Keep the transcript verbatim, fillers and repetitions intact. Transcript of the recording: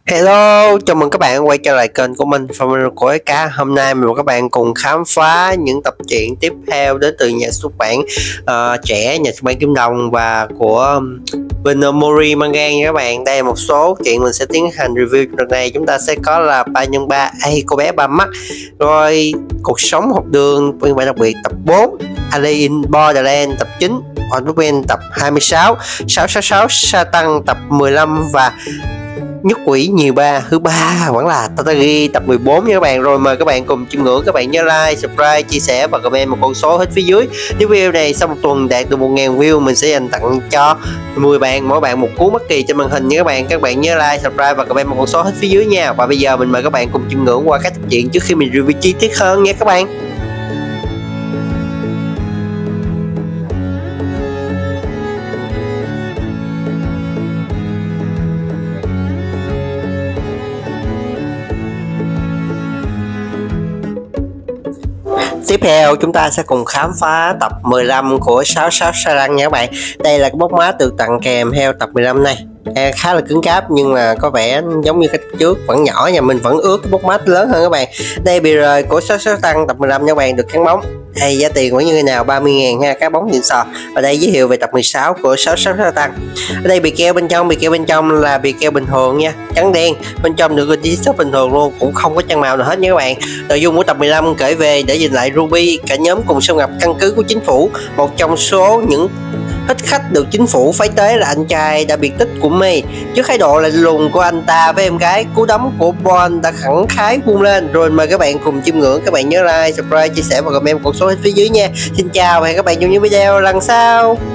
Hello, chào mừng các bạn quay trở lại kênh của mình, Phong của ét ca. Hôm nay mình và các bạn cùng khám phá những tập truyện tiếp theo đến từ nhà xuất bản uh, trẻ, nhà xuất bản Kim Đồng và của Vinomori Manga nha các bạn. Đây là một số chuyện mình sẽ tiến hành review. Lần này chúng ta sẽ có là ba nhân ba, Ây cô bé ba mắt, rồi cuộc sống học đường phiên bản đặc biệt tập bốn, Alice in Borderland tập chín, Open tập hai mươi sáu, sáu sáu sáu Satan tập mười lăm và Nhất quỷ nhiều ba thứ ba vẫn là Tatagi tập mười bốn nha các bạn. Rồi mời các bạn cùng chiêm ngưỡng. Các bạn nhớ like, subscribe, chia sẻ và comment một con số hết phía dưới. Nếu video này sau một tuần đạt được một nghìn view, mình sẽ dành tặng cho mười bạn, mỗi bạn một cú bất kỳ trên màn hình nha các bạn. Các bạn nhớ like, subscribe và comment một con số hết phía dưới nha. Và bây giờ mình mời các bạn cùng chiêm ngưỡng qua các tập truyện trước khi mình review chi tiết hơn nha các bạn. Tiếp theo chúng ta sẽ cùng khám phá tập mười lăm của sáu sáu Satan nha các bạn. Đây là cái bốc má được tặng kèm theo tập mười lăm này. À, khá là cứng cáp nhưng mà có vẻ giống như cái trước, vẫn nhỏ, nhà mình vẫn ướt cái bốc mắt lớn hơn các bạn. Đây bì rời của sáu sáu Satan tập mười lăm nha các bạn, được cán bóng. Hay giá tiền vẫn như thế nào, ba mươi ngàn ha, cá bóng xịn sò. Và đây giới thiệu về tập mười sáu của sáu sáu Satan. Ở đây bì keo bên trong, bì keo bên trong là bì keo bình thường nha, trắng đen, bên trong được ghi chữ bình thường luôn, cũng không có trang màu nào hết nha các bạn. Nội dung của tập mười lăm kể về để giành lại Ruby, cả nhóm cùng xâm nhập căn cứ của chính phủ. Một trong số những thích khách được chính phủ phái tới là anh trai đã biệt tích của May. Trước thái độ lạnh lùng của anh ta với em gái, cú đấm của Bon đã khẳng khái vung lên. Rồi mời các bạn cùng chiêm ngưỡng. Các bạn nhớ like, subscribe, chia sẻ và comment một số hết phía dưới nha. Xin chào và hẹn các bạn trong những video lần sau.